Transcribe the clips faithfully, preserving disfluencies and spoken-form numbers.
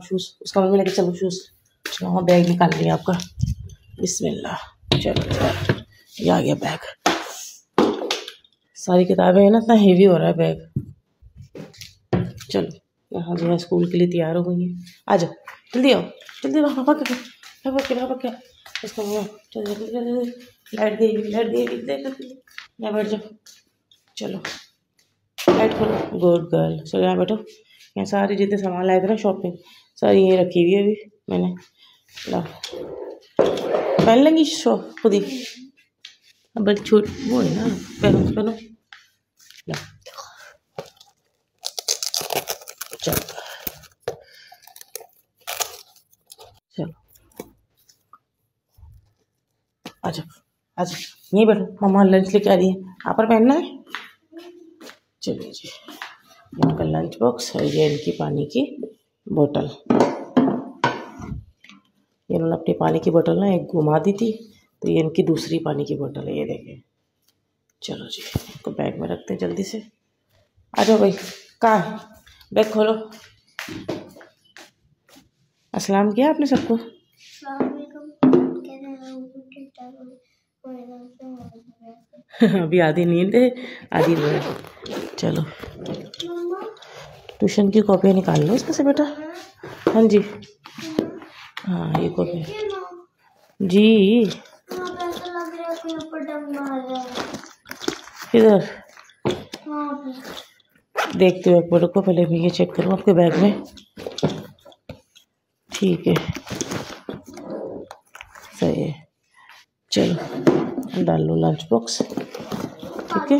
Shoes उसका भी लेके चलो शूज़। चलो हाँ बैग निकाल लिया आपका, बिस्मिल्लाह। चलो ये आ गया बैग। सारी किताबें है ना, इतना हेवी हो रहा है बैग। चलो यहाँ जो है स्कूल के लिए तैयार हो गई हैं। आ जाओ जल्दी आओ, जल्दी पापा क्या पापा क्या पापा क्या इसका लाइट गई लाइट गई यहाँ बैठ जाओ। चलो लाइट खोलो, गुड गर्ल। चलो यहाँ बैठो। यहाँ सारे जितने सामान लाए थे ना शॉपिंग सारी यहीं रखी हुई है अभी मैंने। ला पहन लेंगी शो खुद ही, अब बड़ी छोट वो है ना, पहनो पहनो। ला चलो चलो अच्छा अच्छा यहीं बैठो, मम्मा लंच लेके आ रही है, आप पर पहनना है। चलिए जी, यहाँ का लंच बॉक्स है, ये इनकी पानी की बोतल। इन्होंने अपनी पानी की बोतल ना एक घुमा दी थी, तो ये इनकी दूसरी पानी की बोतल है, ये देखें। चलो जी इसको बैग में रखते हैं जल्दी से। आ जाओ भाई, कहाँ बैग खोलो। अस्सलाम किया आपने सबको? अभी आधी नींद है आधी वो है। चलो ट्यूशन की कॉपी निकाल लो इसमें से बेटा। हाँ जी हाँ ये कॉपी जी। किधर देखते हो एक मिनट को, पहले भी ये चेक करूँ आपके बैग में। ठीक है सही है। चलो डाल लो लंच बॉक्स, ठीक है।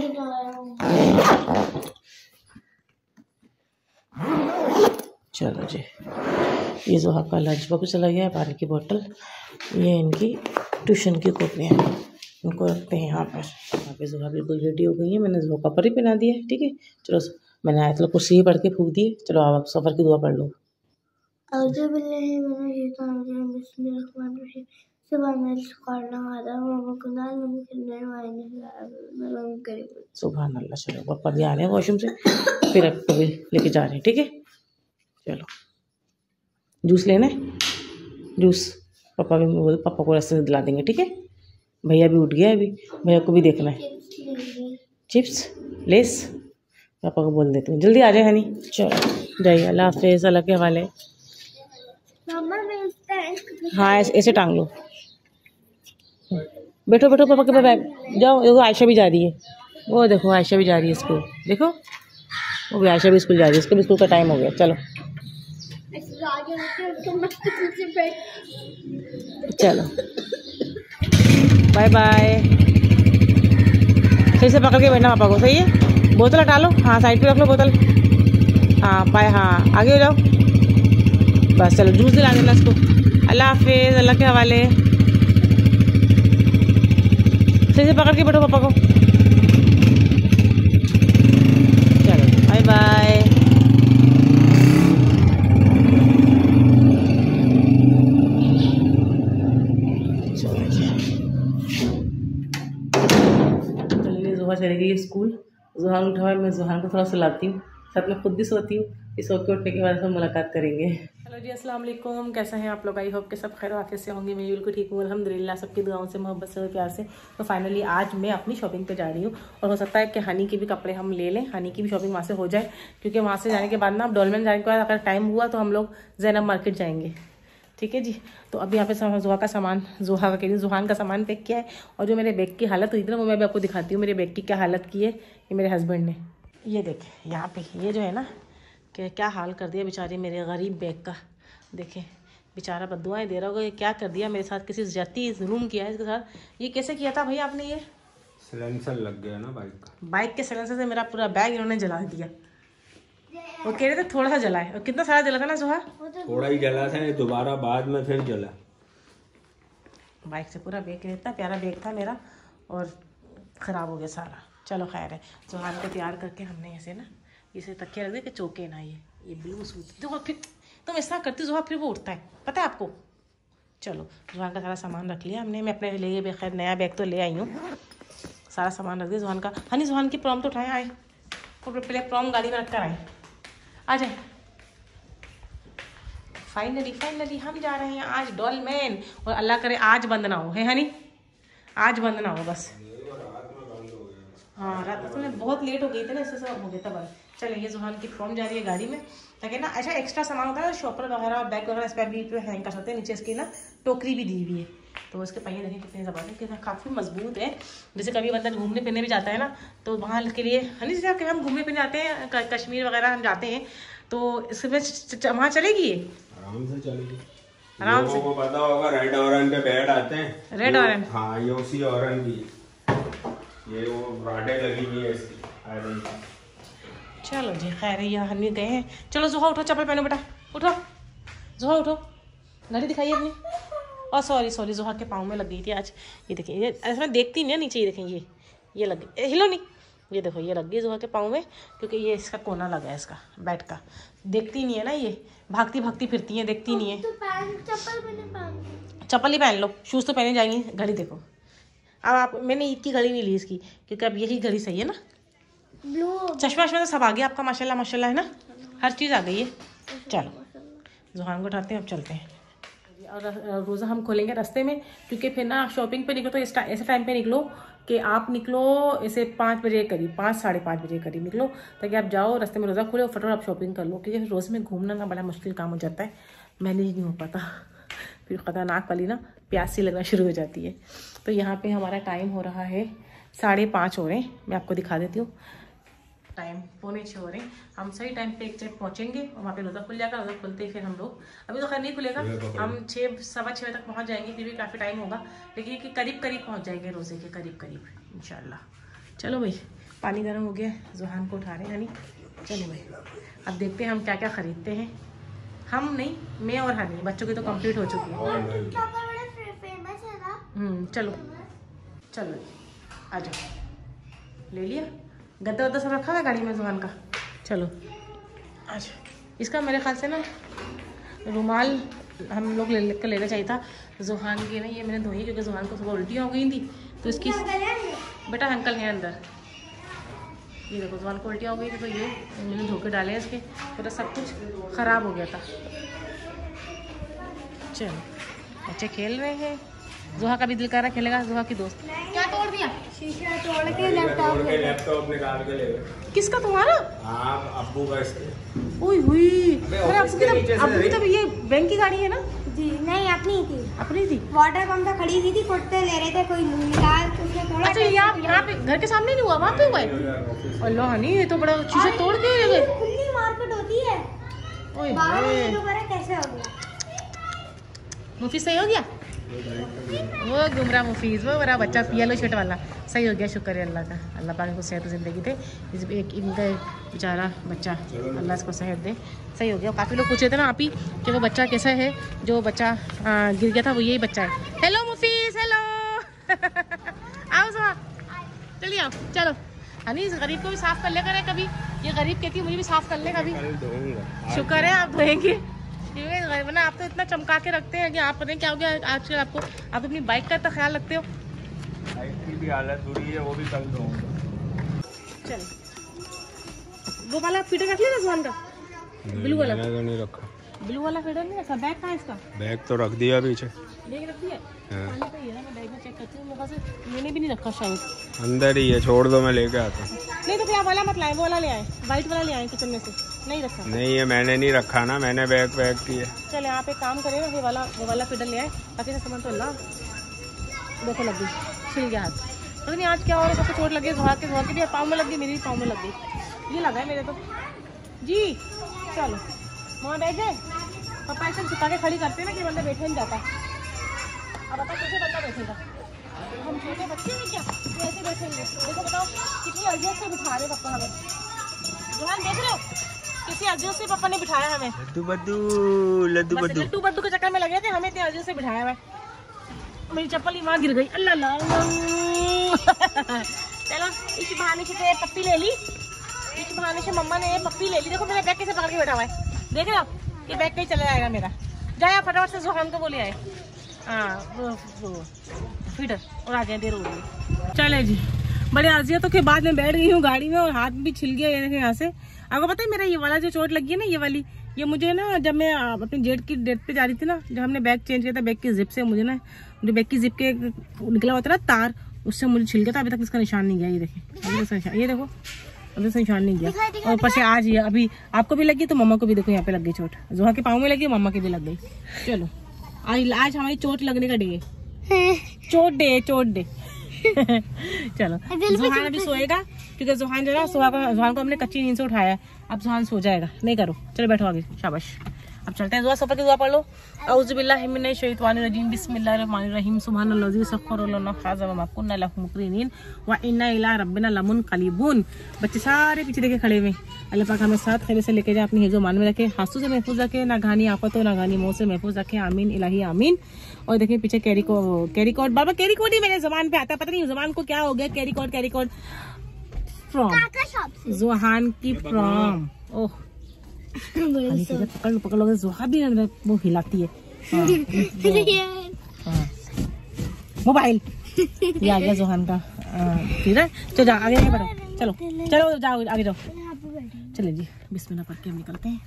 चलो जी ये जोहा का लंच बॉक्स चला गया है, पानी की बोतल, ये इनकी ट्यूशन की कॉपियाँ हैं, इनको रखते हैं यहाँ पर। यहाँ पे जोहा बिल्कुल रेडी हो गई है, मैंने जोहा कपड़े पहना दिया है, ठीक है। चलो मैंने आयत कुर्सी ही पढ़ के फूंक दिए। चलो आप सफ़र की दुआ पढ़ लो। सुभान अल्लाह। चलो पापा भी आ रहे हैं वॉशरूम से, फिर आपको भी लेके जा रहे हैं, ठीक है। चलो जूस लेना है, जूस पापा भी बोल पापा को रास्ते से दिला देंगे, ठीक है। भैया भी उठ गया, अभी भैया को भी देखना है। चिप्स लेस पापा को बोल देते हैं जल्दी आ जाए हनी। चलो जाइए, अल्लाह हाफिज़, अल्लाह के हवाले। हाँ ऐसे ऐसे टांग लो, बैठो बैठो पापा के बैग जाओ। देखो आयशा भी जा रही है, वो देखो आयशा भी जा रही है स्कूल, देखो वो भी आयशा भी स्कूल जा रही है, उसका भी स्कूल का टाइम हो गया। चलो चलो बाय बाय। सही से पकड़ के बैठना पापा को, सही है। बोतल हटा लो, हाँ साइड पे रख लो बोतल, हाँ पाए हाँ आगे हो जाओ बस। चलो जूस दिला देना इसको। अल्लाह हाफिज़, अल्लाह के हवाले। सही से पकड़ के बैठो पापा को। चलो बाय बाय। जोहा चली गई स्कूल, जोहान उठा है, मैं जोहान को थोड़ा सुलाती हूँ, साथ में खुद भी सोती हूँ। इस सो के उठने के बाद हम मुलाकात करेंगे। हेलो जी अस्सलाम वालेकुम, कैसे हैं आप लोग? आई होप के सब खैर वाक़ई से होंगे। मैं बिल्कुल ठीक हूँ अल्हम्दुलिल्लाह, सबकी दुआओं से मोहब्बत से और प्यार से। तो फाइनली आज मैं अपनी शॉपिंग पे जा रही हूँ, और हो सकता है कि हनी के भी कपड़े हम ले लें, हनी की भी शॉपिंग वहाँ से हो जाए, क्योंकि वहाँ से जाने के बाद ना डोलमेन जाने के बाद अगर टाइम हुआ तो हम लोग ज़ैनब मार्केट जाएंगे, ठीक है जी। तो अभी यहाँ पे जोहा का सामान, जोहा का कह रही जोहान का सामान पैक किया है, और जो मेरे बैग की हालत हुई थी ना वो मैं भी आपको दिखाती हूँ मेरे बैग की क्या हालत की है। ये मेरे हस्बैंड ने, ये देखे यहाँ पे ये जो है ना कि क्या हाल कर दिया बेचारे मेरे गरीब बैग का। देखें बेचारा बद्दुआएं दे रहा होगा, ये क्या कर दिया मेरे साथ, किसी ज्यादती जुल्म किया है इसके साथ। ये कैसे किया था भैया आपने? ये सिलेंसर लग गया ना बाइक का, बाइक के सिलेंसर से मेरा पूरा बैग इन्होंने जला दिया। वो कह रहे थे थोड़ा सा जला है, और कितना सारा जला था ना जोहा? थोड़ा ही जला था, दोबारा बाद में फिर जला। बाइक से पूरा बैग, इतना प्यारा बैग था मेरा और ख़राब हो गया सारा। चलो खैर है, जोहान को तैयार करके हमने ऐसे ना इसे तकिया रख दिया कि चौके ना। ये ये ब्लू सूट देखो, फिर तुम ऐसा करती जोहा फिर वो उठता है, पता है आपको। चलो जोहान का सारा सामान रख लिया हमने, मैं अपने लिए खैर नया बैग तो ले आई हूँ, सारा सामान रख दिया जोहान का। हनी जोहान की प्रॉम तो उठाए आए, पहले प्रॉम गाड़ी में रख कर आए, आ जाए फाइनली फाइनली हम जा रहे हैं आज डॉलमेन, और अल्लाह करे आज बंद ना हो, है हनी, आज बंद ना हो बस। हाँ रात में बहुत लेट हो गई थी ना, इससे सब हो गया था बंद। चले ये जुहान की फॉर्म जा रही है गाड़ी में, ताकि ना ऐसा एक्स्ट्रा सामान होता है, शॉपर वगैरह बैग वगैरह इस पर भी हैंग कर सकते हैं। नीचे इसकी ना टोकरी भी दी हुई है, तो उसके पहिए देखें कितने ज़बरदस्त, कितना काफ़ी मजबूत है। जैसे कभी बंदा घूमने फिरने भी जाता है ना, तो वहाँ के लिए हनी जैसे कि हम घूमने फिरने जाते हैं कश्मीर वगैरह हम जाते हैं, तो इसमें वहाँ चलेगी ये आराम से चलेगी। आराम से। को पता होगा रेड ऑरेंज के बेड आते हैं, रेड ऑरेंज, हाँ ये उसी ऑरेंज की, ये वो राडे लगी हुई है इसकी आयरन की। चलो जी खैर है, यहाँ हनी गए हैं। चलो जुहा उठो, चप्पल पहनो बेटा, उठो जुहा उठो, घड़ी दिखाइए अपनी। और सॉरी सॉरी जुहा के पाँव में लग गई थी आज, ये देखिए, ये ऐसा मैं देखती नहीं है नीचे, ये देखें ये ये लग गई, हिलो नहीं, ये देखो ये लग गई जुहा के पाँव में, क्योंकि ये इसका कोना लगा है इसका बैट का, देखती नहीं है ना, ये भागती भागती फिरती है, देखती नहीं है। चप्पल ही पहन लो, शूज़ तो पहने जाएंगी। घड़ी देखो, अब आप, मैंने ईद की घड़ी नहीं ली इसकी, क्योंकि अब यही घड़ी सही है ना। चश्मा वश्मा तो सब आ गया आपका, माशाल्लाह माशाल्लाह है ना, हर चीज़ आ गई है। चलो जुहान को उठाते हैं, अब चलते हैं। और रोज़ा हम खोलेंगे रास्ते में, क्योंकि फिर ना शॉपिंग पे निकलो तो इस ऐसे टाइम पे निकलो कि आप निकलो ऐसे पाँच बजे करीब, पाँच साढ़े पाँच बजे करीब निकलो, ताकि आप जाओ रास्ते में रोज़ा खुले और फटाफट आप शॉपिंग कर लो, क्योंकि रोज़ में घूमना ना बड़ा मुश्किल काम हो जाता है, मैनेज नहीं हो पाता, फिर खतरनाक वाली ना प्यास सी लगना शुरू हो जाती है। तो यहाँ पे हमारा टाइम हो रहा है साढ़े पाँच हो रहे हैं, मैं आपको दिखा देती हूँ, टाइम पौने छः हो रहे हैं। हम सही टाइम पे एक जगह पहुँचेंगे और वहाँ पे रोज़ा खुल जाएगा, रोज़ा खुलते ही फिर हम लोग, अभी तो खैर नहीं खुलेगा, हम छः सवा छः बजे तक पहुँच जाएंगे, फिर भी काफ़ी टाइम होगा, लेकिन कि करीब करीब पहुँच जाएंगे रोज़े के करीब करीब इंशाल्लाह। चलो भाई पानी गर्म हो गया, जुहान को उठा रहे हैं हनी, चलो भाई अब देखते हैं हम क्या क्या ख़रीदते हैं। हम नहीं, मैं और हनी, बच्चों की तो कंप्लीट हो चुकी है। हम्म चलो चलो आ जाओ, ले लिया गद्दा वद्दा सब रखा है गाड़ी में जुहान का। चलो अच्छा, इसका मेरे ख्याल से ना रुमाल हम लोग ले कर लेना चाहिए था जुहान की ना, ये मैंने धोई क्योंकि जुहान को सुबह उल्टियाँ हो गई थी, तो इसकी बेटा अंकल है अंदर, ये देखो जुहान को उल्टियाँ हो गई थी, तो ये मैंने धो के डाले इसके, पूरा सब कुछ ख़राब हो गया था। चलो बच्चे खेल रहे हैं, जुहा का भी दिल कर रहा खेलेगा, जुहा की दोस्त। क्या तोड़ दिया? शीशा तोड़ के लैपटॉप लैपटॉप निकाल के ले गए। किसका, तुम्हारा? हाँ अब्बू का इसके। ओए हुई, अरे अब्बू की तो, अब्बू की तो ये बैंक की गाड़ी है ना? जी नहीं, अपनी थी। अपनी थी? वाटर पंप पे खड़ी थी, कुत्ते ले रहे थे, कोई निकाल उसने थोड़ा। अच्छा यहाँ यहाँ पे घर के सामने नहीं हुआ, वहाँ पे हुआ है? अल्लाह हनी ये तो बड़ा शीशा तोड़ के ले गए। खुली मार्केट होती है। ओए कैसे हो गया? मुफीस सही हो गया? वो गुमरा मुफीज, वो बड़ा बच्चा येलो शर्ट वाला सही हो गया, शुक्र है अल्लाह का, अल्लाह पाक को सेहत ज़िंदगी दे। इस एक इनका बेचारा बच्चा, अल्लाह इसको सेहत दे, सही हो गया। काफ़ी लोग पूछ रहे थे ना आप ही कि वो बच्चा कैसा है, जो बच्चा आ, गिर गया था वो यही बच्चा है। हेलो मुफीज, हेलो आओ सुहा, चलिए आओ, चलो हनी इस गरीब को भी साफ़ कर ले करें कभी, ये गरीब कहती है मुझे भी साफ़ कर ले कभी। शुक्र है आप धोएंगे, वरना आप तो इतना चमका के रखते हैं कि आप पता नहीं क्या हो गया आजकल आपको, आप अपनी बाइक का इतना ख्याल रखते हो। बाइक की भी हालत बुरी है, वो भी कल दूंगा। चलो वो वाला फीडर रख लिया जुहान का, ब्लू वाला तो नहीं रखा, ब्लू वाला फीडर नहीं रखा। बैग कहाँ है इसका? बैग तो रख दिया पीछे, बैग रख दिया? हाँ। पे ये ना मैं बैग में चेक करती हूँ, से मैंने भी नहीं रखा शायद, अंदर ही है, छोड़ दो मैं लेके आता हूँ। नहीं तो फिर आप वाला मत लाए, वो वाला ले आए, व्हाइट वाला ले आए किचन में से, नहीं रखा। नहीं है मैंने नहीं रखा ना, मैंने बैग पैक किया। चले आप एक काम करें ना, ये वाला वो वाला फीडर ले आए, बाकी सामान तो अल्लाह। देखो लग गई, छिल गया हाथ, पता नहीं आज क्या हो रहा है, सबको चोट लगी, जुहा के जुहा के भी पाँव में लग गई, मेरी भी पाँव में लग गई, ये लगा है मेरे तो जी। चलो वहाँ बैठ जाए, पापा ऐसे छुपा के खड़ी करते हैं ना कि बंदा बैठे नहीं जाता। अब बता कैसे बंदा बैठेगा, हम छोटे बच्चे हैं क्या, कैसे बैठेंगे? देखो बताओ कितनी अजब से बिठा रहे पापा हमें, जुहान देख रहे हो किसी अजब से पापा ने बिठाया हमें, लड्डू बद्दू लड्डू बद्दू लड्डू बद्दू के चक्कर में लगे थे, हमें इतने अजब से बिठाया हुआ। मेरी चप्पल ही वहाँ गिर गई, अल्लाह ला। चलो इसी बहाने से पप्पी ले ली, इसी बहाने से मम्मा ने पप्पी ले ली। देखो मेरा बैग कैसे पकड़ के बैठा हुआ है, देख रहे हो ये बैग कहीं चला जाएगा मेरा। जाए फटाफट से जुहान को बोले आए, हाँ वो वो फीडर, और आ जाए, देर हो रही। चले जी, बड़े आजियतों के बाद मैं बैठ गई हूँ गाड़ी में और हाथ भी छिल गया, ये देखें यहाँ से। आपको पता है मेरा ये वाला जो चोट लगी है ना, ये वाली ये मुझे ना जब मैं अपनी जेट की डेट पे जा रही थी ना, जब हमने बैग चेंज किया था, बैग की जिप से मुझे ना जो बैग की जिप के निकला हुआ था ना तार, उससे मुझे छिल गया था। अभी तक इसका निशान नहीं गया। ये देखें, ये देखो अभी से निशान नहीं गया। और ऊपर से आज ये अभी आपको भी लगी तो मम्मा को भी देखो यहाँ पे लग गई चोट। जोहा के पाँव में लगी, मम्मा के भी लग गई। चलो आज आज हमारी चोट लगने का डे है, चोट डे, चोट डे। चलो जोहान अभी सोएगा क्योंकि जोहान जो है जोहान को हमने कच्ची नींद से उठाया है। अब जोहान सो जाएगा। नहीं करो, चलो बैठो आगे, शाबाश। अब चलते हैं दुआ, सफर की दुआ पढ़ लो। औज़ु बिल्लाहि मिनश शैतानिर रजीम, बिस्मिल्लाहिर रहमानिर रहीम, सुब्हानल्लाज़ी सख्खरा लना हाज़ा व मा कुन्ना लहू मुक़रिनीन व इन्ना इला रब्बिना लमुनक़लिबून। बच्चे सारे पीछे देखे खड़े हुए। अल्लाह पाक हमें साथ खैर से लेके जाए, अपनी हिज़्ज़ो मान में रखे, हाथों से महफूज रखे, ना घानी आफत हो ना घानी मौत से महफूज रखे। आमीन इलाही आमीन। और देखिए पीछे कैरी को कैरी कोट, बाबा कैरी कोट ही मेरे जबान पे आता है, पता नहीं जबान को क्या हो गया। कैरी कोट कैरी कोट फ्रॉम जोहान की फ्रॉम। ओह पकड़ लो पकड़ लो, जोहा भी वो हिलाती है। मोबाइल ये आ गया जोहान का। ठीक है चलो जाओ आगे बढ़ो, चलो चलो जाओ आगे जाओ। चले जी बिस्मिल्लाह पढ़ के हम निकलते हैं।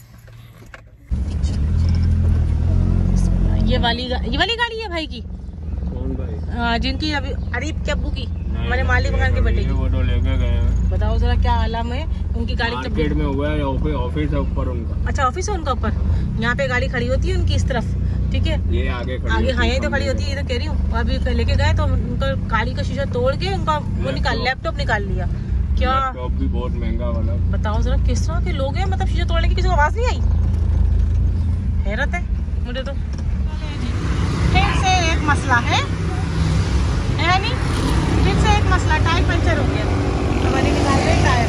ये वाली ये वाली गाड़ी है भाई की। कौन भाई? आ, जिनकी अभी अरीब के अब्बू की, हमारे माली बगान के बेटे की। वो तो लेके गए हैं। बताओ जरा क्या आलम है उनकी गाड़ी। मार्केट में हुआ है, ऑफिस है ऊपर उनका। अच्छा ऑफिस है उनका ऊपर। यहाँ पे गाड़ी खड़ी होती है उनकी इस तरफ, ठीक है ये आगे खड़ी आगे हाँ यही तो खड़ी होती है। ये तो कह रही हूँ। अभी लेके गए तो उनका गाड़ी का शीशा तोड़ के उनका वो निकाल लैपटॉप निकाल लिया। क्या लैपटॉप भी बहुत महंगा वाला। बताओ जरा किस तरह के लोग हैं, मतलब शीशा तोड़ने की किसी को आवाज नहीं आई। हैरत है मुझे तो। फिर से एक मसला है, है नहीं? फिर से एक मसला, टायर पंचर हो गया। हमारे निकाल रहे टायर।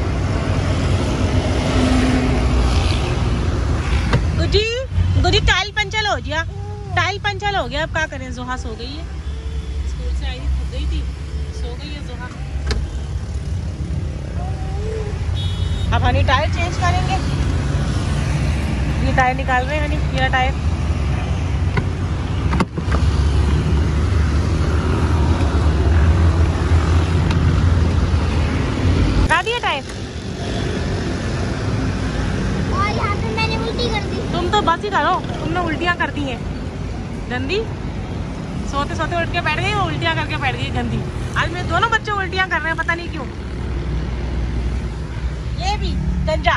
गुजी गुजी टायर पंचर हो गया, टायर पंचर हो गया। अब क्या करें? जोहा सो गई है, स्कूल से आई थक गई थी, सो गई है जोहा। अब हनी टायर चेंज करेंगे। ये टायर निकाल रहे हैं हनी, मेरा टायर। लगा दिया टायर। और यहाँ पे मैंने उल्टी कर दी। तुम तो बस ही करो, तुमने उल्टियाँ कर दी हैं गंदी। सोते सोते उठ के बैठ गई, वो उल्टियाँ करके बैठ गई गंदी। आज मेरे दोनों बच्चे उल्टियाँ कर रहे हैं, पता नहीं क्यों। ये भी गंजा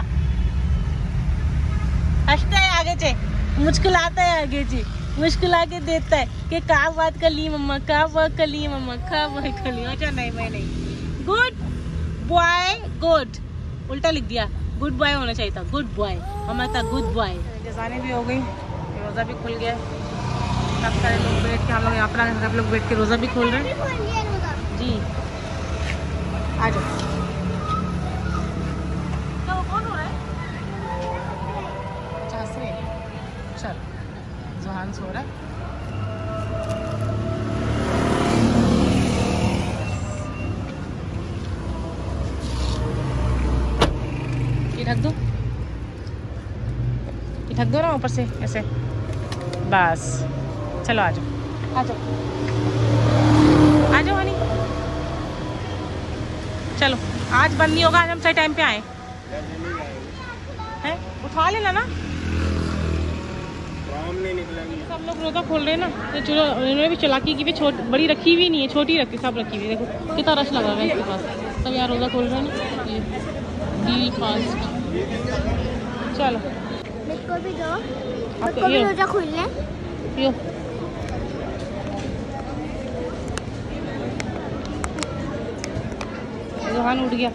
हंसता है आगे से, मुश्किल आता है आगे से, मुश्किल आके देता है कि का बात कर ली मम्मा, का बात कर ली मम्मा, का बात कर ली। अच्छा नहीं मैं नहीं। गुड बॉय, गुड उल्टा लिख दिया, गुड बॉय होना चाहिए था, गुड बॉय हमारा था, गुड बॉय। जजाने भी हो गई, रोज़ा भी खुल गया। सब सारे लोग बैठ के, हम लोग यहाँ पर सब लोग बैठ के रोज़ा भी खोल रहे हैं जी। आ जाओ। क्या वो कौन हो रहा है? अच्छा हंस रहे हैं। चल जोहान सो रहा है। ढक दो, ढक दो ना ऊपर से ऐसे, बस। चलो आ जाओ आ जाओ आ जाओ हनी। चलो आज बंद नहीं होगा, आज हम सही टाइम पे आए हैं। उठा लेना ना, नहीं निकलेंगे। सब लोग रोजा खोल रहे हैं ना, तो चलो इन्होंने भी चालाकी की भी, छोट बड़ी रखी हुई नहीं है, छोटी रखी, सब रखी हुई है। देखो कितना रश लगा हुआ है इसके पास, सब यहाँ रोजा खोल रहे हैं ना। ये डील पास का। चलो मुझको भी दो, आपको मुझको भी ये रोजा खोल ले। यो जोहान उठ गया,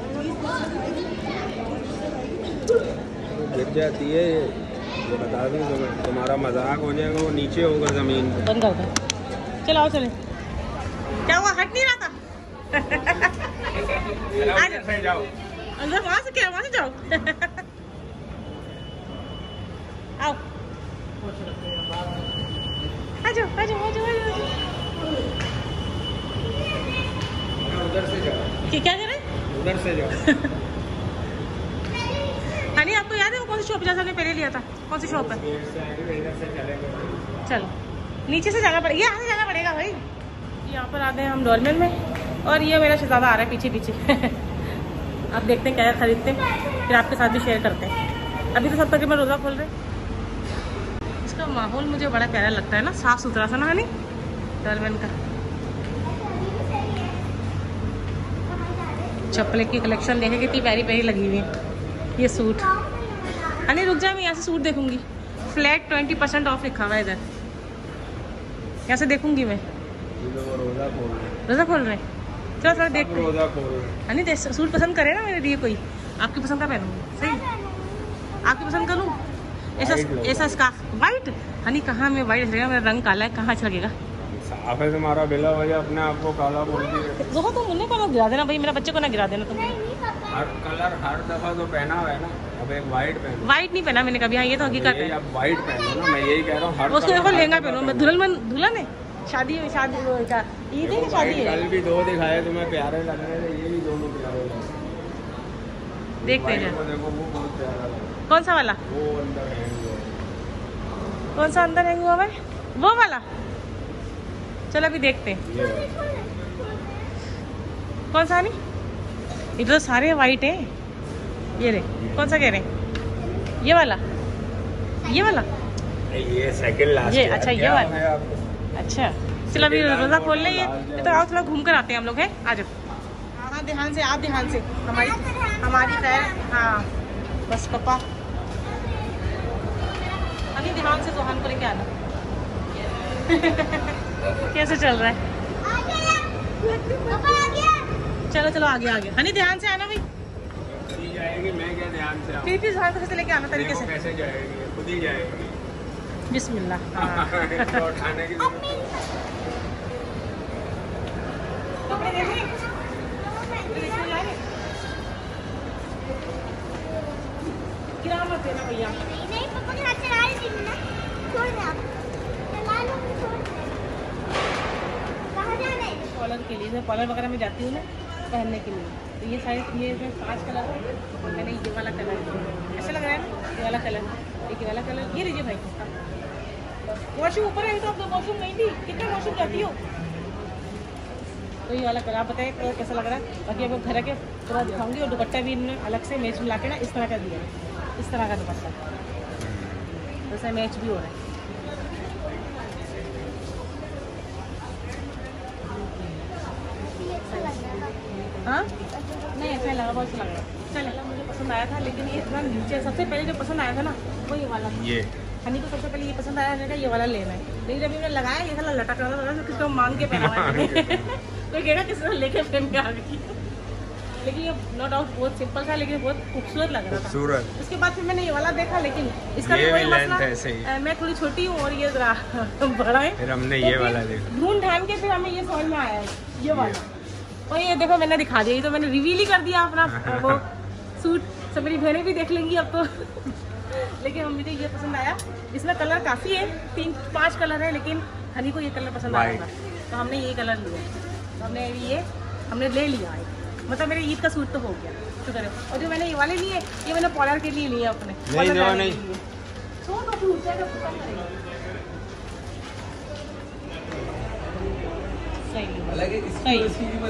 गिर जाती है ये बता दूं, तुम्हारा मजाक हो जाएगा, वो नीचे होगा जमीन पे। बंद कर दो। चलो आओ चले। क्या हुआ, हट नहीं रहा था? आ जाओ अंदर, वहां से क्या, वहां से जाओ। आओ आ जाओ आ जाओ आ जाओ आ जाओ। उधर से जाओ। क्या कह रहे? उधर से जाओ। हनी आपको याद है वो कौन सी शॉप जैसा पहले लिया था, कौन सी शॉप है? चलो नीचे से जाना पड़ेगा, यहाँ से जाना पड़ेगा भाई। यहाँ पर आते हैं हम डोरमेल में, और ये मेरा शहजादा आ रहा है पीछे पीछे। अब देखते हैं क्या खरीदते हैं, फिर आपके साथ भी शेयर करते हैं। अभी तो सब तक मैं रोज़ा खोल रहे। इसका माहौल मुझे बड़ा प्यारा लगता है ना, साफ सुथरा सा ना हनी टर्बन का। चप्पल की कलेक्शन देखें कितनी प्यारी प्यारी लगी हुई है। ये सूट हनी रुक जाए, मैं यहाँ से सूट देखूंगी। फ्लैट ट्वेंटी परसेंट ऑफ लिखा हुआ है इधर, यहाँ से देखूंगी मैं। रोजा खोल रहे रोज़ा खोल रहे हैं, चलो थोड़ा देखते हैं। रोजा खोल रहे हनी देख सूट पसंद करे ना मेरे लिए कोई, आपकी पसंद का पहनूंगी। सही, आपकी पसंद करूँ? ऐसा ऐसा स्कार्फ वाइट। हनी कहाँ मैं वाइट लगेगा, मेरा रंग काला है, कहाँ अच्छा लगेगा? साफ है तुम्हारा बिला वजह अपने आप को काला बोलती है। जो तो मुन्ने को ना गिरा देना भाई, मेरा बच्चे को ना गिरा देना तुम। हर कलर हर दफा तो पहना हुआ है ना, अब एक वाइट पहनो। वाइट नहीं पहना मैंने कभी, हाँ ये तो हकीकत है। अब वाइट पहनो ना, मैं यही कह रहा हूँ। हर उसको देखो लहंगा पहनो, मैं दुल्हन में दुल्हन है, शादी में शादी वो क्या ईद है कि शादी है? कल भी दो दिखाए तुम्हें प्यारे लग रहे थे, ये भी दोनों प्यारे लग रहे हैं। देखते हैं वो देखो वो बहुत प्यारा लग रहा है। कौन सा वाला? वो अंदर हैंग हुआ है। कौन सा अंदर हैंग हुआ है? वो वाला। चलो अभी देखते हैं ये वाला। कौन सा नहीं, इधर तो सारे वाइट है। ये रे, कौन सा कह रहे हैं? ये वाला, ये वाला, ये सेकंड लास्ट ये अच्छा ये वाला। अच्छा चलो अभी रोज़ा खोल ले। ये तो आओ थोड़ा घूम कर आते हैं हम लोग, हैं आ जाओ। हाँ ध्यान से, आप ध्यान से, हमारी हमारी खैर। हाँ बस पापा अभी ध्यान से जोहान को लेके आना। कैसे चल रहा है? चलो चलो आगे आगे। हनी ध्यान से आना भाई। खुद ही जाएगी, मैं क्या ध्यान से आऊं? फिर भी जोहान को कैसे लेके आना तरीके से। कैसे जाएगी? खुद ही जाएगी। बिस्मिल्लाह। हाँ। तो उठाने की कपड़े देखे? गिरा मत देना भैया। नहीं पापा के हाथ चला रही थी ना, छोड़ दे आप, चला लो, छोड़ दे। कहाँ जाना है? कॉलर के लिए, कॉलर वगैरह में जाती हूँ ना पहनने के लिए, तो ये सारे ये इसमें पांच कलर है और मैंने ये वाला कलर लिया। ऐसा लग रहा है ना, ये वाला कलर, एक ये वाला कलर। ये लीजिए भाई। वॉशरूम ऊपर है तो आप वॉशरूम नहीं थी, कितने वॉशरूम जाती हो? तो ये वाला कलर आप बताइए तो कैसा लग रहा है। बाकी आपको घर के पूरा दिखाऊंगी। और दुपट्टा भी इन्होंने अलग से मैच मिला के ना इस तरह का दिया है, इस तरह का दुपट्टा जैसे मैच भी हो रहा है। हाँ नहीं अच्छा लगा, बहुत अच्छा लग रहा है। चल मुझे पसंद आया था, लेकिन ये इतना नीचे सबसे पहले जो पसंद आया था ना वो ये वाला था। ये हनी को सबसे पहले ये पसंद आया, मैंने कहा ये वाला लेना है। लेकिन जब मैंने लगाया ये साला लटक रहा था, किसको मांग के पहना हुआ है कोई कहेगा किसने लेके पहन के आ गई। लेकिन ये नो डाउट बहुत सिंपल था, लेकिन बहुत खूबसूरत लग रहा था। उसके बाद फिर मैंने ये वाला देखा, लेकिन इसका भी वही मसला, मैं थोड़ी छोटी हूँ और ये जरा बड़ा है। फिर हमने ये वाला देखा, ढूंढ ढांढ के फिर हमें ये समझ में आया है ये वाला। और ये देखो मैंने दिखा दिया, ये तो मैंने रिवील ही कर दिया अपना वो सूट। सब मेरी बहनें भी देख लेंगी अब तो। लेकिन मुझे ये पसंद आया, इसमें कलर काफ़ी है, तीन पांच कलर है, लेकिन हनी को ये कलर पसंद आया था तो हमने ये कलर लिया। तो हमने ये हमने ले लिया है, मतलब मेरे ईद का सूट तो हो गया शुक्र है। और जो मैंने ये वाले लिए ये मैंने पॉलर के लिए लिया अपने। नहीं नहीं, नहीं। सही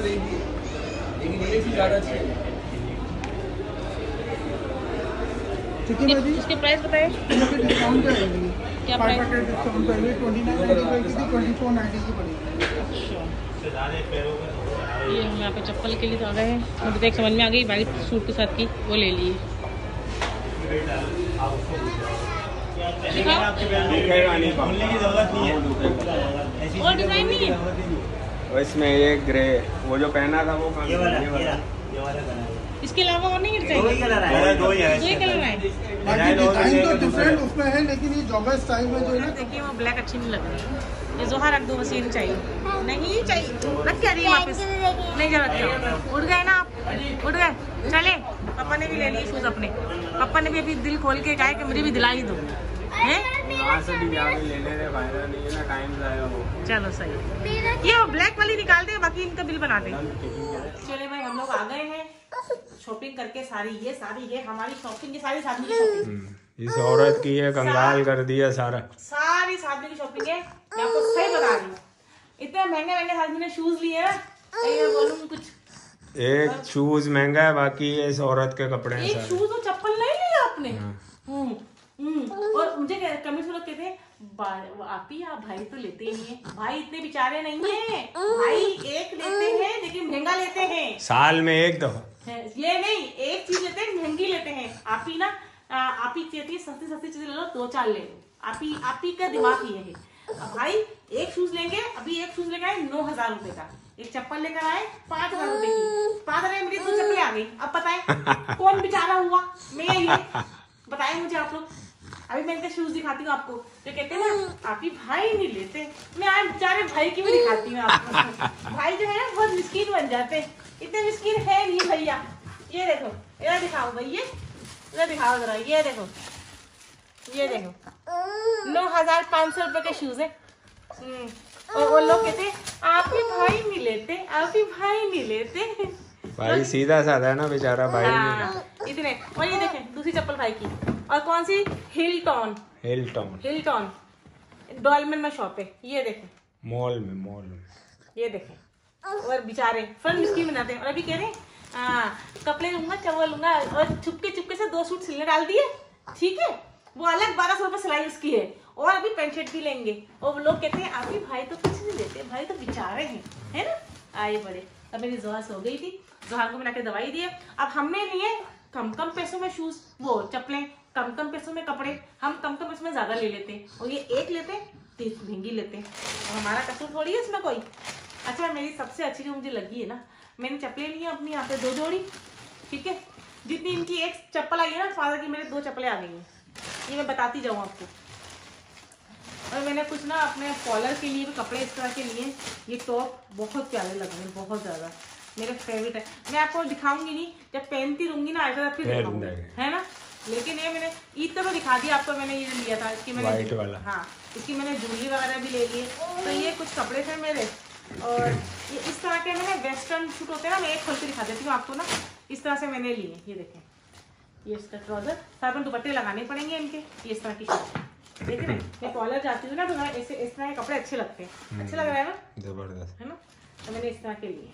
सही। इसके प्राइस बताए डिस्काउंट क्या रहेगी? क्या प्राइस? डिस्काउंट पहले ट्वेंटी नाइन नाइन्टी फाइव की थी, ट्वेंटी फोर नाइन्टी की पड़ेगी। ये हम यहाँ पे चप्पल के लिए तो आ गए हैं, मुझे देख समझ में आ गई वाइट सूट के साथ की, वो ले लिए। और डिजाइन नहीं है इसमें ये ग्रे वो जो पहना था वो ये वाला, ये वाला, ये वाला कलर है। इसके अलावा और नहीं दो ही कलर है, दो ही है। दो ही कलर है। बाकी डिजाइन तो डिफरेंट उसमें है, लेकिन ये जॉगर स्टाइल में जो है ना, देखिए वो ब्लैक अच्छी नहीं लग रही। ये जोहा रख दो, बस ये नहीं चाहिए, नहीं चाहिए। रख क्या रही है वापस? नहीं जा रख, उठ गए ना आप, उठ गए। चले पापा ने भी ले लिए शूज अपने, पापा ने भी अभी दिल खोल के कहा कि मुझे भी दिला ही दो हैं। वहाँ से भी जाके ले ले रहे, फायदा नहीं है ना, टाइम जाएगा वो। चलो सही, ये ब्लैक वाली निकाल दे, बाकी इनका बिल बना दे। चले भाई हम लोग आ गए हैं शॉपिंग करके, सारी ये सारी ये हमारी शॉपिंग की सारी साथी की शॉपिंग। इस औरत की है कंगाल कर दिया सारा, सारी साथी की शॉपिंग है। मैं आपको सही बता रही हूँ, इतने महंगे महंगे साथी ने शूज लिए हैं, बोलूँ कुछ एक शूज महंगा है, बाकी इस औरत के कपड़े हैं एक सारे। शूज और चप्पल नहीं लिया आपने? हम्म हम्म और मुझे कमेंट्स में लोग कहते हैं आप ही आप भाई तो लेते ही नहीं है। भाई इतने बेचारे नहीं है, भाई एक लेते हैं लेकिन महंगा लेते हैं, साल में एक दफा। ये नहीं, एक चीज लेते हैं महंगी लेते हैं। आप ही ना आप ही कहती है सस्ती सस्ती चीजें ले लो, दो चार ले लो। आप ही आप ही का दिमाग ये है। अब भाई एक शूज लेंगे, अभी एक शूज लेकर आए नौ हजार रुपए का, एक चप्पल लेकर आए पांच हजार रुपए की, पांच हजार मेरी दो चप्पलें आ गई। अब बताएं कौन बेचारा हुआ, मैं ये बताएं मुझे आप लोग। अभी मैं इनके शूज दिखाती हूँ आपको, जो कहते हैं ना आप ही भाई नहीं लेते, मैं आज बेचारे भाई की भी दिखाती हूँ आपको। भाई जो है ना बहुत मिस्कीन बन जाते, इतने मिस्कीन है नहीं भैया। ये देखो, इधर दिखाओ भैया, इधर दिखाओ जरा, ये देखो, ये देखो नौ हजार पाँच सौ रुपए के शूज है। और वो लोग कहते आप ही भाई नहीं लेते, आप ही भाई नहीं लेते। भाई सीधा साधा है ना बेचारा भाई। हाँ, इतने। और ये देखें दूसरी चप्पल भाई की, और कौन सी, हिलटॉन। हिलटॉन हिलटॉन डॉलमेन में शॉप है, ये देखें मॉल में, मॉल में ये देखें। और बेचारे फन मिस्कीन बनाते हैं। और अभी कह रहे हैं कपड़े लूंगा, चावल लूंगा, और चुपके चुपके से दो सूट सिलने डाल दिए, ठीक है, वो अलग बारह सौ रुपए सिलाई उसकी है, और अभी पेंट शर्ट भी लेंगे। और वो लोग कहते हैं आप ही भाई तो कुछ नहीं देते, भाई तो बेचारे हैं, है ना। आइए बड़े। अब मेरी जोहा सो गई थी, जोहार को मिला के दवाई दिए। अब हमने लिए कम कम पैसों में शूज, वो चप्पलें, कम कम पैसों में कपड़े, हम कम कम पैसों में ज्यादा ले लेते हैं, और ये एक लेते तीस महंगी लेते हैं, और हमारा कसूर थोड़ी है इसमें कोई। अच्छा मेरी सबसे अच्छी जो मुझे लगी है ना, मैंने चप्पलें ली है अपनी यहाँ पे दो जोड़ी, ठीक है, जितनी इनकी एक चप्पल आई है ना फादर की, मेरे दो चप्पलें आ गई हैं, ये मैं बताती जाऊँ आपको। और मैंने कुछ ना अपने कॉलर के लिए भी कपड़े इस तरह के लिए, ये टॉप बहुत प्यारे लग रहे हैं, बहुत ज्यादा मेरे फेवरेट है। मैं आपको दिखाऊंगी नहीं, जब पहनती रहूंगी ना ऐसा फिर दिखाऊंगी, है ना। लेकिन ये मैंने ईद का तो दिखा दिया आपको, मैंने ये लिया था, इसकी मैंने वाइट वाला, हाँ इसकी मैंने ज्वेलरी वगैरह भी ले ली। तो ये कुछ कपड़े थे मेरे, और ये इस तरह के मैंने वेस्टर्न सूट होते हैं ना, मैं एक खोल के दिखा देती हूँ आपको ना, इस तरह से मैंने लिए। ये देखें, ये इसका ट्राउजर, साथ में दुपट्टे लगाने पड़ेंगे इनके, ये इस तरह की शर्ट देख रहे हैं। मैं कॉलर जाती हूँ ना तो ऐसे इस तरह के कपड़े अच्छे लगते हैं, अच्छे लग रहा है ना, जबरदस्त है ना। तो मैंने इस तरह के लिए,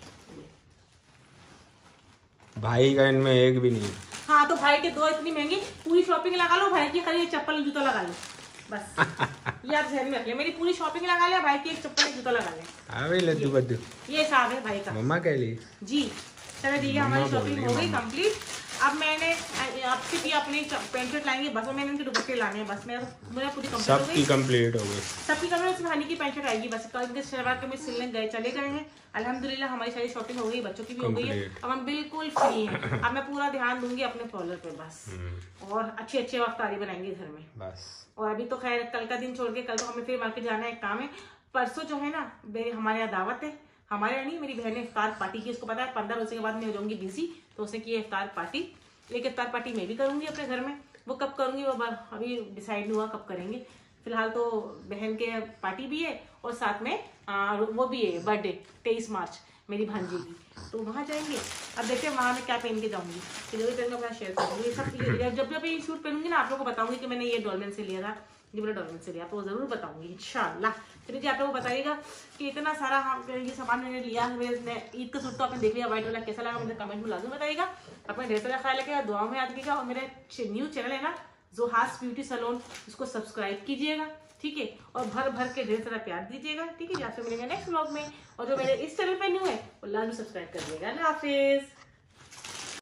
भाई का इनमें एक भी नहीं। हाँ तो भाई के दो इतनी महंगी, पूरी शॉपिंग लगा लो, भाई की खाली चप्पल जूता लगा लो बस। ये आप ध्यान में रखिए, मेरी पूरी शॉपिंग लगा ले, भाई की एक चप्पल जूता लगा ले। हाँ भाई लड्डू बद्दू, ये हिसाब है भाई का। मम्मा के लिए जी चलो ठीक है, हमारी शॉपिंग हो गई कंप्लीट। अब मैंने आपसे भी अपने पेंट शर्ट लाएंगे बस, और मैंने इनके दुपट्टे लाने हैं बस, मेरा मेरा पूरी कंप्लीट हो गई, सबकी कंप्लीट हो गई, सबकी कंप्लीट। सिर्फ हनी की पेंट शर्ट आएगी बस, इनके शलवार कमीज सिलने गए चले गए हैं। अल्हम्दुलिल्लाह हमारी सारी शॉपिंग हो गई, बच्चों की भी हो गई है, अब हम बिल्कुल फ्री हैं। अब मैं पूरा ध्यान दूंगी अपने कॉलर पे बस, और अच्छे अच्छे अफ्तारी बनाएंगे घर में बस। और अभी तो खैर कल का दिन छोड़ के कल तो हमें फिर मार्केट जाना है, एक काम है। परसों जो है ना हमारे यहाँ दावत है, हमारे यहाँ नहीं, मेरी बहन ने इफ्तार पार्टी की, उसको पता है पंद्रह रोज के बाद मैं हो जाऊंगी बिजी, तो उसने की इफ्तार पार्टी। एक इफ्तार पार्टी मैं भी करूंगी अपने घर में, वो कब करूंगी वो अभी डिसाइड नहीं हुआ कब करेंगे। फिलहाल तो बहन के पार्टी भी है, और साथ में आ, वो भी है बर्थडे तेईस मार्च मेरी भांजी की, तो वहाँ जाएंगे। अब देखते हैं वहाँ मैं क्या पहन के जाऊंगी, फिर जो भी पहन अपना शेयर करूँगी सब। जब जब ये शूट पहनूंगी ना आप लोगों को बताऊंगी कि मैंने ये डॉलमेन से लिया था, ये मेरा डॉलमेन से लिया, तो वो जरूर बताऊंगी इंशाल्लाह। फिर जी आप लोगों को बताइएगा कि इतना सारा हम ये सामान मैंने लिया है। मेरे ईद का सूट तो आपने देख लिया व्हाइट वाला, कैसा लगा मुझे कमेंट में लाजमी बताइएगा। अपने ढेर सारा ख्याल रखिएगा, दुआओं में याद रखिएगा, और मेरे न्यू चैनल है ना जोहास ब्यूटी सैलून, उसको सब्सक्राइब कीजिएगा, ठीक है, और भर भर के ढेर सारा प्यार दीजिएगा, ठीक है। आपसे मिलेंगे नेक्स्ट व्लॉग में, और जो मेरे इस चैनल पे न्यू है वो लाजमी सब्सक्राइब कर दीजिएगा। अल्लाह हाफिज।